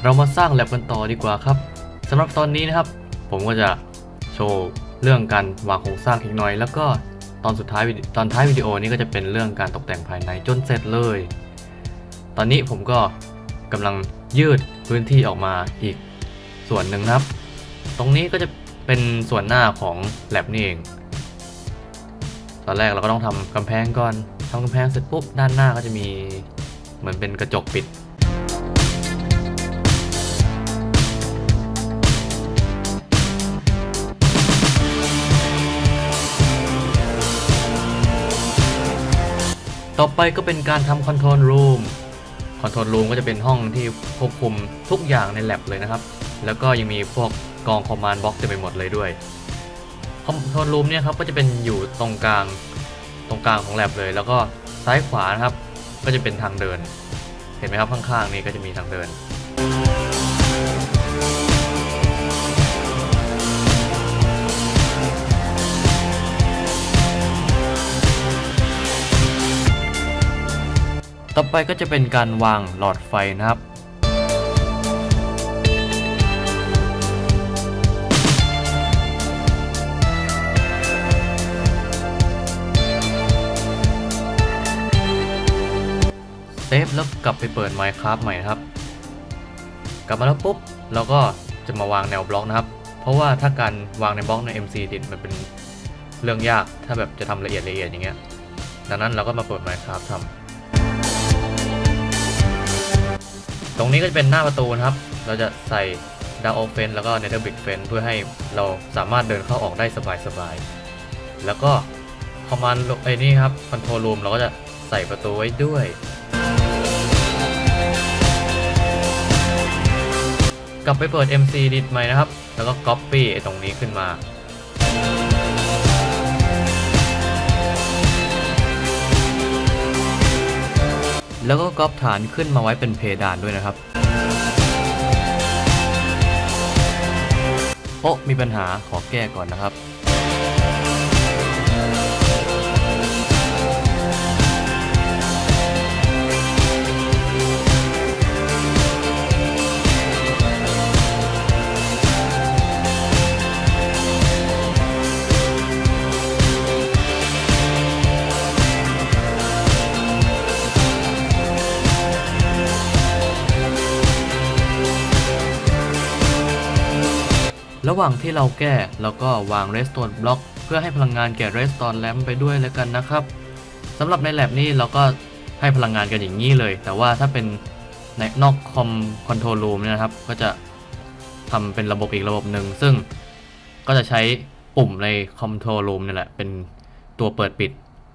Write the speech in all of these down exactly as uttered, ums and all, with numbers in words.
เรามาสร้างแลบกันต่อดีกว่าครับสำหรับตอนนี้นะครับผมก็จะโชว์เรื่องการวางโครงสร้างอีกหน่อยแล้วก็ตอนสุดท้ายตอนท้ายวิดีโอนี้ก็จะเป็นเรื่องการตกแต่งภายในจนเสร็จเลยตอนนี้ผมก็กำลังยืดพื้นที่ออกมาอีกส่วนหนึ่งนะครับตรงนี้ก็จะเป็นส่วนหน้าของแลบนี่เองตอนแรกเราก็ต้องทำกำแพงก่อนทำกำแพงเสร็จปุ๊บด้านหน้าก็จะมีเหมือนเป็นกระจกปิดต่อไปก็เป็นการทำคอนโทรลรูมคอนโทรลรูมก็จะเป็นห้องที่ควบคุมทุกอย่างในแลบเลยนะครับแล้วก็ยังมีพวกกองคอมมานด์บล็อกเต็มไปหมดเลยด้วยคอนโทรลรูมเนี่ยครับก็จะเป็นอยู่ตรงกลางตรงกลางของแลบเลยแล้วก็ซ้ายขวานะครับก็จะเป็นทางเดินเห็นไหมครับข้างๆนี่ก็จะมีทางเดินต่อไปก็จะเป็นการวางหลอดไฟนะครับเซฟแล้วกลับไปเปิด Minecraft ใหม่นะครับกลับมาแล้วปุ๊บเราก็จะมาวางแนวบล็อกนะครับเพราะว่าถ้าการวางในบล็อกใน เอ็ม ซี Edit มันเป็นเรื่องยากถ้าแบบจะทำละเอียดละเอียดอย่างเงี้ยดังนั้นเราก็มาเปิด Minecraft ทำตรงนี้ก็จะเป็นหน้าประตูนะครับเราจะใส่ Dark Oak Fence แล้วก็ Nether Brick Fence เพื่อให้เราสามารถเดินเข้าออกได้สบายๆแล้วก็คอมมานด์ไอ้นี่ครับ Control Room เราก็จะใส่ประตูไว้ด้วยกลับไปเปิด เอ็ม ซี Edit ใหม่นะครับแล้วก็ Copy ไอ้ตรงนี้ขึ้นมาแล้วก็ก๊อปฐานขึ้นมาไว้เป็นเพดานด้วยนะครับโอ้มีปัญหาขอแก้ก่อนนะครับระหว่างที่เราแก้เราก็วาง Redstone Block เพื่อให้พลังงานแก่ Redstone Lamp ไปด้วยแล้วกันนะครับสำหรับใน Lab นี้เราก็ให้พลังงานกันอย่างนี้เลยแต่ว่าถ้าเป็นในนอกคอมคอนโทรลรูมเนี่ยนะครับก็จะทำเป็นระบบอีกระบบหนึ่งซึ่งก็จะใช้ปุ่มในคอนโทรลรูมนี่แหละเป็นตัวเปิดปิด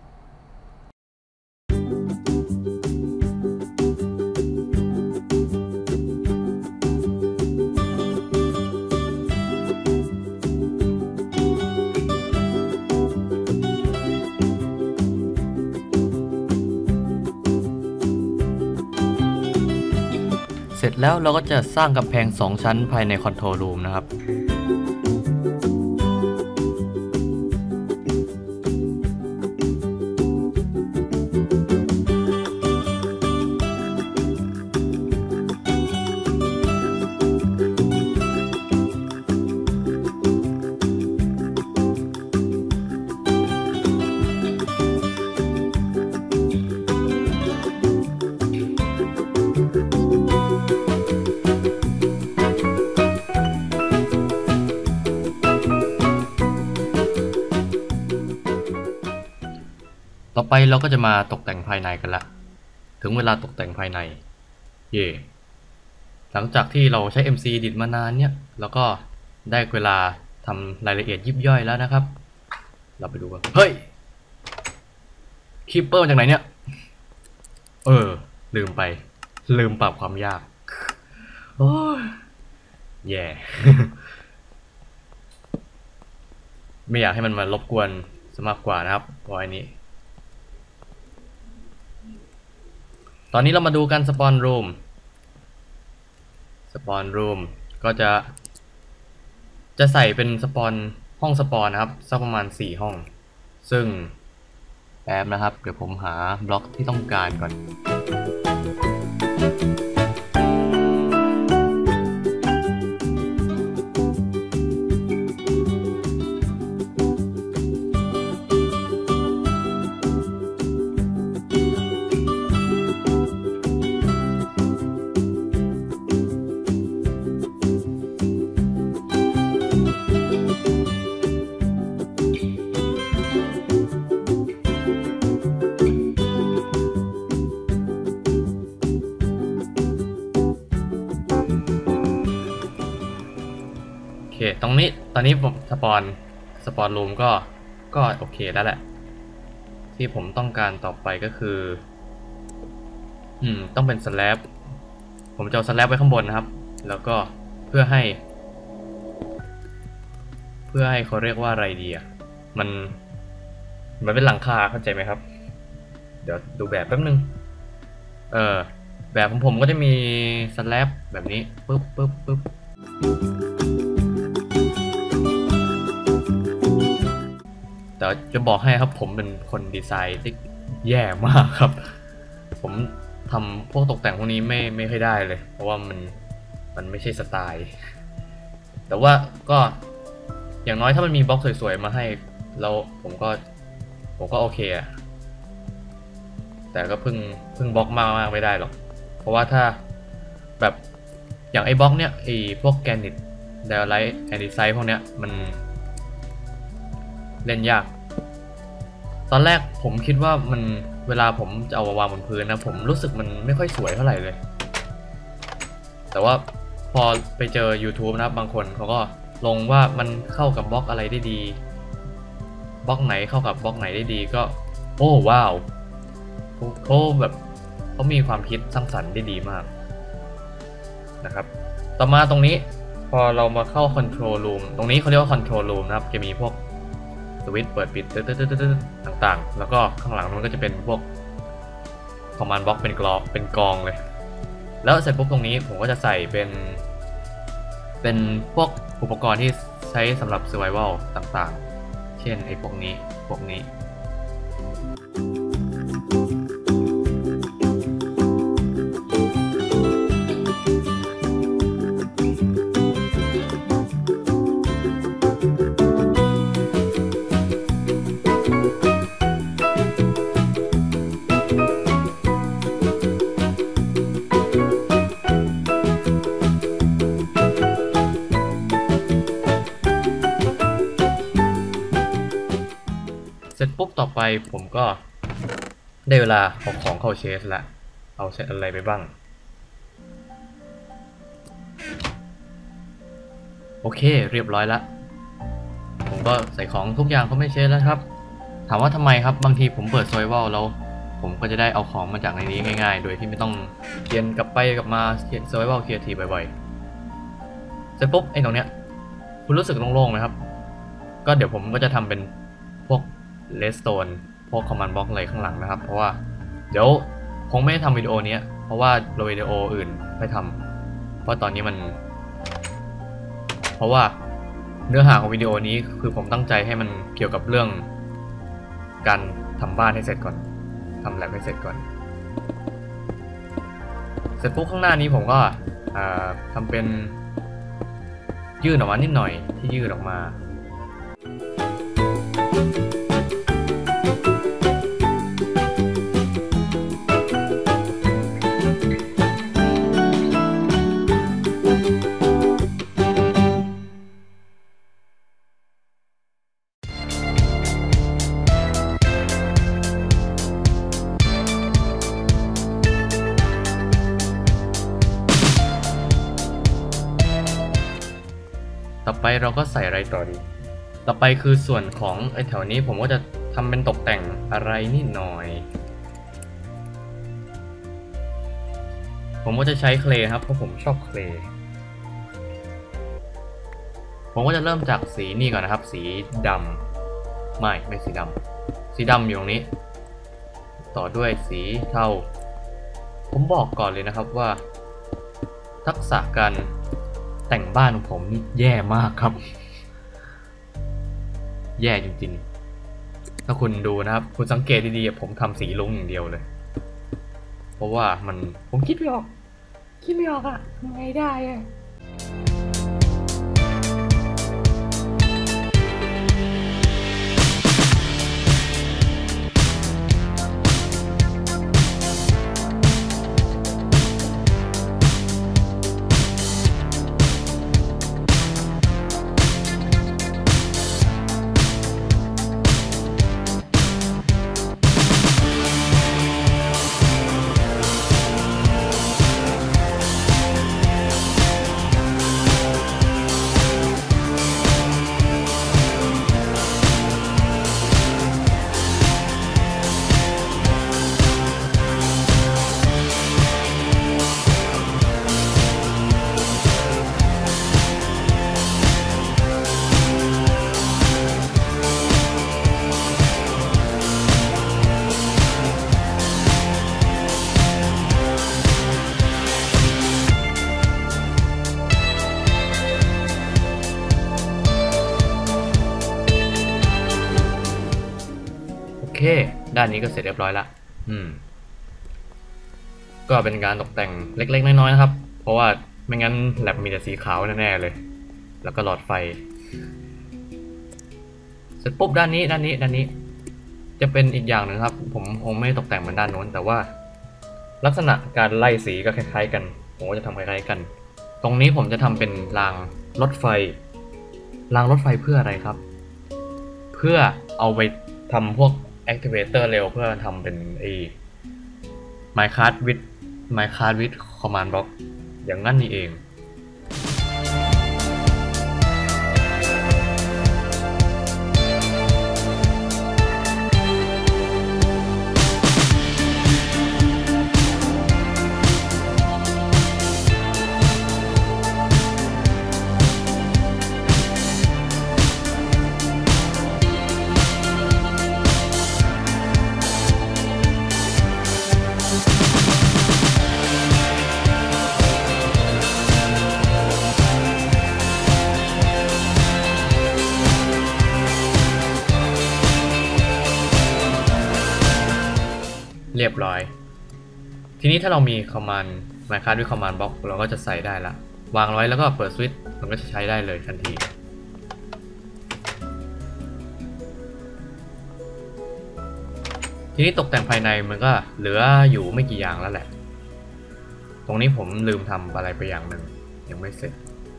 เสร็จแล้วเราก็จะสร้างกำแพงสองชั้นภายในคอนโทรลรูมนะครับต่อไปเราก็จะมาตกแต่งภายในกันละถึงเวลาตกแต่งภายในเย่หลังจากที่เราใช้ เอ็ม ซี Edit มานานเนี่ยเราก็ได้เวลาทำรายละเอียดยิบย่อยแล้วนะครับเราไปดูกันเฮ้ยคีปเปอร์มาจากไหนเนี่ยเออลืมไปลืมปรับความยากโอ้ยแย่ ไม่อยากให้มันมารบกวนซะมากกว่านะครับวอยนี้ตอนนี้เรามาดูกันสปอนรูมสปอนรูมก็จะจะใส่เป็นสปอนห้องสปอนนะครับสักประมาณสี่ห้องซึ่งแป๊บนะครับเดี๋ยวผมหาบล็อกที่ต้องการก่อนตรงนี้ตอนนี้ผมสปอนสปอนรูมก็ก็โอเคแล้วแหละที่ผมต้องการต่อไปก็คืออืมต้องเป็นสแลบผมจะเอาสแลบไว้ข้างบนนะครับแล้วก็เพื่อให้เพื่อให้เขาเรียกว่าอะไรดีอ่ะมันมันเป็นหลังคาเข้าใจไหมครับเดี๋ยวดูแบบแป๊บนึงเออแบบของผมก็จะมีสแลบแบบนี้ปึ๊บปึ๊บปึ๊บแต่จะบอกให้ครับผมเป็นคนดีไซน์ที่แย่มากครับผมทำพวกตกแต่งพวกนี้ไม่ไม่ค่อยได้เลยเพราะว่ามันมันไม่ใช่สไตล์แต่ว่าก็อย่างน้อยถ้ามันมีบล็อกสวยๆมาให้แล้วผมก็ผมก็โอเคอะแต่ก็พึ่งพึ่งบล็อกมากมากไม่ได้หรอกเพราะว่าถ้าแบบอย่างไอ้บล็อกเนี้ยไอ้พวกแกรนิตไดอะไลท์แอนดิไซด์พวกเนี้ยมันเล่นยากตอนแรกผมคิดว่ามันเวลาผมจะเอาวางบนพื้นนะผมรู้สึกมันไม่ค่อยสวยเท่าไหร่เลยแต่ว่าพอไปเจอ YouTube นะครับบางคนเขาก็ลงว่ามันเข้ากับบล็อกอะไรได้ดีบล็อกไหนเข้ากับบล็อกไหนได้ดีก็โอ้ว้าวเขาแบบเขามีความคิดสร้างสรรค์ได้ดีมากนะครับต่อมาตรงนี้พอเรามาเข้า Control Room ตรงนี้เขาเรียกว่า Control Room นะครับจะมีพวกสวิตช์เปิดปิดต่างๆแล้วก็ข้างหลังมันก็จะเป็นพวก Command Block เป็นกรอบเป็นกองเลยแล้วเสร็จปุ๊บตรงนี้ผมก็จะใส่เป็นเป็นพวกอุปกรณ์ที่ใช้สำหรับ Survival ต่างๆเช่นไอ้พวกนี้พวกนี้เสร็จปุ๊บต่อไปผมก็ได้เวลาเอาของเข้าเชสละเอาเซตอะไรไปบ้างโอเคเรียบร้อยละผมก็ใส่ของทุกอย่างเข้าไปเชสแล้วครับถามว่าทำไมครับบางทีผมเปิด Survival แล้วผมก็จะได้เอาของมาจากในนี้ง่ายๆโดยที่ไม่ต้องเขียนกลับไปกลับมาเขียน Survival Creative บ่อยๆเสร็จปุ๊บไอ้ตรงเนี้ยคุณรู้สึกโล่งๆไหมครับก็เดี๋ยวผมก็จะทำเป็นพวกเลสโตนพวกคอมมานด์บล็อกอะไรข้างหลังนะครับเพราะว่าเดี๋ยวคงไม่ได้ทำวิดีโอนี้เพราะว่าเราวิดีโออื่นไม่ทำเพราะตอนนี้มันเพราะว่าเนื้อหาของวิดีโอนี้คือผมตั้งใจให้มันเกี่ยวกับเรื่องการทำบ้านให้เสร็จก่อนทำแลบให้เสร็จก่อนเสร็จปุ๊บข้างหน้านี้ผมก็ทำเป็นยื่นออกมานิดหน่อยที่ยื่นออกมาต่อไปเราก็ใส่อะไรต่อดีต่อไปคือส่วนของไอ้แถวนี้ผมก็จะทำเป็นตกแต่งอะไรนิดหน่อยผมก็จะใช้เคลครับเพราะผมชอบเคลผมก็จะเริ่มจากสีนี่ก่อนนะครับสีดำไม่ไม่สีดำสีดำอยู่ตรงนี้ต่อด้วยสีเทาผมบอกก่อนเลยนะครับว่าทักษะการแต่งบ้านของผมนี่แย่มากครับแย่จริงๆถ้าคุณดูนะครับคุณสังเกตดีๆผมทำสีลงอย่างเดียวเลยเพราะว่ามันผมคิดไม่ออกคิดไม่ออกอะทำไงได้อะด้านนี้ก็เสร็จเรียบร้อยละอืมก็เป็นการตกแต่งเล็กๆน้อยๆนะครับเพราะว่าไม่งั้นแลบมีแต่สีขาวแน่ๆเลยแล้วก็หลอดไฟเสร็จปุ๊บด้านนี้ด้านนี้ด้านนี้จะเป็นอีกอย่างหนึ่งครับผมคงไม่ตกแต่งเหมือนด้านโน้นแต่ว่าลักษณะการไล่สีก็คล้ายๆกันผมก็จะทำคล้ายๆกันตรงนี้ผมจะทำเป็นรางรถไฟรางรถไฟเพื่ออะไรครับเพื่อเอาไปทำพวก activator เร็วเพื่อทำเป็นไอ้ Minecraft with Minecraft with command block อย่างนั้นนี่เองเรียบร้อยทีนี้ถ้าเรามี command Minecraft ด้วย command block เราก็จะใส่ได้ละวางไว้แล้วก็เปิดสวิตช์มันก็จะใช้ได้เลยทันทีทีนี้ตกแต่งภายในมันก็เหลืออยู่ไม่กี่อย่างแล้วแหละตรงนี้ผมลืมทำอะไรไปอย่างหนึ่งยังไม่เสร็จ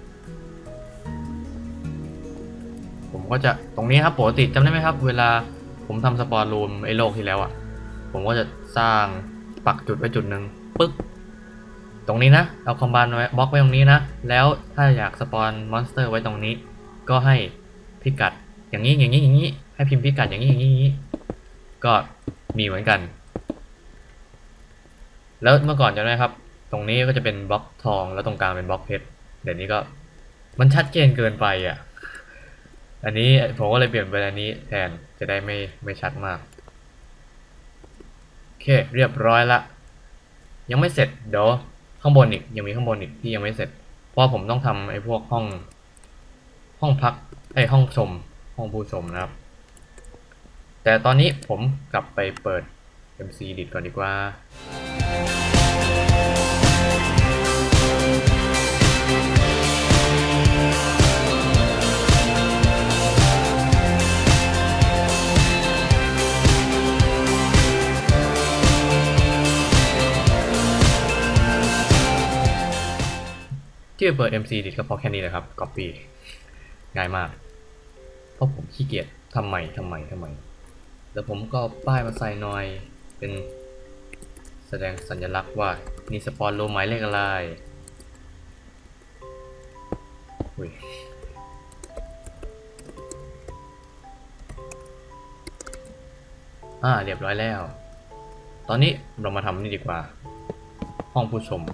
ผมก็จะตรงนี้ครับปกติจำได้ไหมครับเวลาผมทำสปอร์รูมไอ้โลกที่แล้วอ่ะผมก็จะสร้างปักจุดไว้จุดหนึ่งปึ๊กตรงนี้นะเอาคอมบานไว้บล็อกไว้ตรงนี้นะแล้วถ้าอยากสปอนมอนสเตอร์ไว้ตรงนี้ก็ให้พิกัดอย่างนี้อย่างนี้อย่างนี้ให้พิมพ์พิกัดอย่างนี้อย่างนี้อย่างนี้ก็มีเหมือนกันแล้วเมื่อก่อนจำได้ครับตรงนี้ก็จะเป็นบล็อกทองแล้วตรงกลางเป็นบล็อกเพชรเดี๋ยวนี้ก็มันชัดเจนเกินไปอ่ะอันนี้ผมก็เลยเปลี่ยนไปอันนี้แทนจะได้ไม่ไม่ชัดมากโอเคเรียบร้อยละยังไม่เสร็จเดี๋ยวข้างบนอีกยังมีข้างบนอีกที่ยังไม่เสร็จเพราะผมต้องทำไอ้พวกห้องห้องพักไอ้ห้องชมห้องผู้ชมนะครับแต่ตอนนี้ผมกลับไปเปิด เอ็ม ซี Edit ก่อนดีกว่าที่ไปเปิด เอ็ม ซี Edit ก็เพราะแค่นี้แหละครับ Copy ง่ายมากเพราะผมขี้เกียจทำใหม่ทำใหม่ทำใหม่แล้วผมก็ป้ายมาใส่หน่อยเป็นแสดงสัญลักษณ์ว่านี่สปอนโลหมายเลขอะไรอุ้ยอ่าเรียบร้อยแล้วตอนนี้เรามาทำนี่ดีกว่าห้องผู้ชม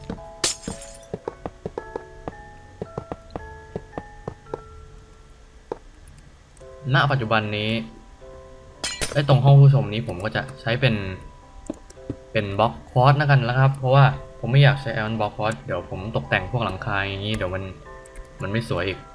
ณปัจจุบันนี้ไอ้ตรงห้องผู้ชมนี้ผมก็จะใช้เป็นเป็นบล็อกควอตแล้วกันแล้วครับเพราะว่าผมไม่อยากใช้ไอรอนบล็อกควอตเดี๋ยวผมตกแต่งพวกหลังคาอย่างนี้เดี๋ยวมันมันไม่สวยอีก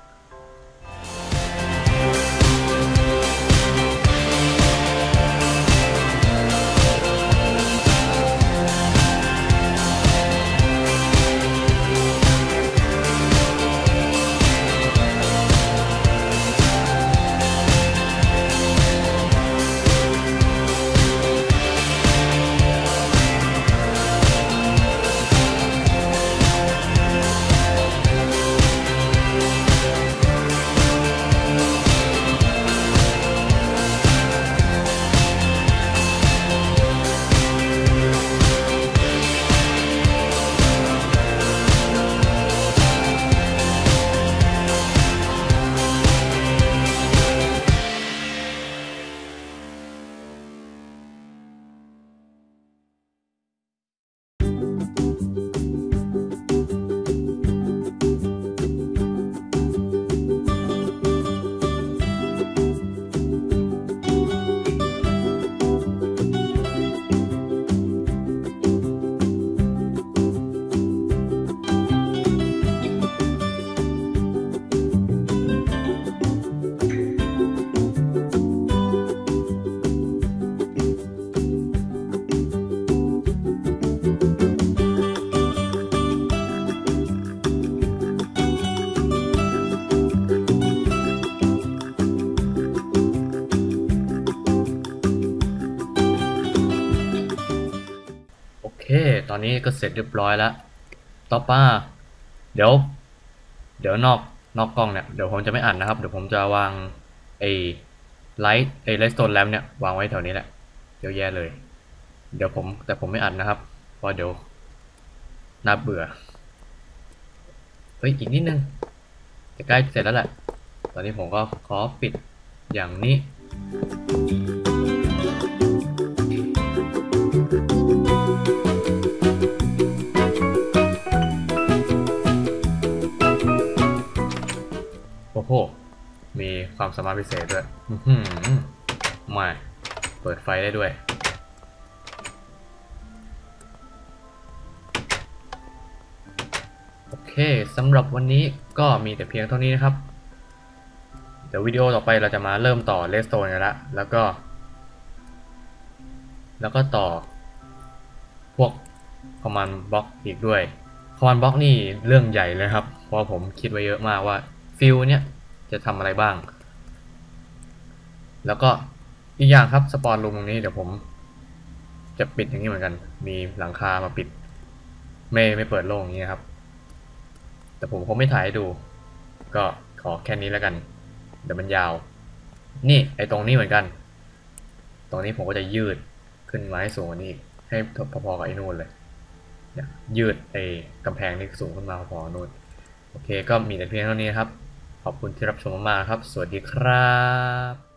อนนี้ก็เสร็จเรียบร้อยแล้วต่อไปเดี๋ยวเดี๋ยวนอกนอกกล้องเนี่ยเดี๋ยวผมจะไม่อ่านนะครับเดี๋ยวผมจะวางไอ้ไลท์ไอ้ไลท์สโตนแลมเนี่ยวางไว้แถวนี้แหละเยอะแยะเลยเดี๋ยวผมแต่ผมไม่อ่านนะครับเพราะเดี๋ยวน่าเบื่อเฮ้ยอีกนิดนึงจะใกล้เสร็จแล้วแหละตอนนี้ผมก็ขอปิดอย่างนี้โอ้โหมีความสามารถพิเศษด้วยมาเปิดไฟได้ด้วยโอเคสำหรับวันนี้ก็มีแต่เพียงเท่านี้นะครับเดี๋ยววิดีโอต่อไปเราจะมาเริ่มต่อเลสโตนกันละแล้วก็แล้วก็ต่อพวกคอมมานด์บล็อกอีกด้วยคอมมานด์บล็อกนี่เรื่องใหญ่เลยครับเพราะผมคิดไว้เยอะมากว่าฟิลเนี่ยจะทำอะไรบ้างแล้วก็อีกอย่างครับสปอนรูมตรงนี้เดี๋ยวผมจะปิดอย่างนี้เหมือนกันมีหลังคามาปิดไม่ไม่เปิดโล่งอย่างนี้ครับแต่ผมคงไม่ถ่ายให้ดูก็ขอแค่นี้แล้วกันเดี๋ยวมันยาวนี่ไอตรงนี้เหมือนกันตรงนี้ผมก็จะยืดขึ้นมาให้สูงกว่านี้ให้พอๆกับไอ้นู่นเลยเนี่ยยืดไอ้กำแพงนี่สูงขึ้นมาพอๆนู่นโอเคก็มีแต่เพียงเท่านี้ครับขอบคุณที่รับชมมากๆครับสวัสดีครับ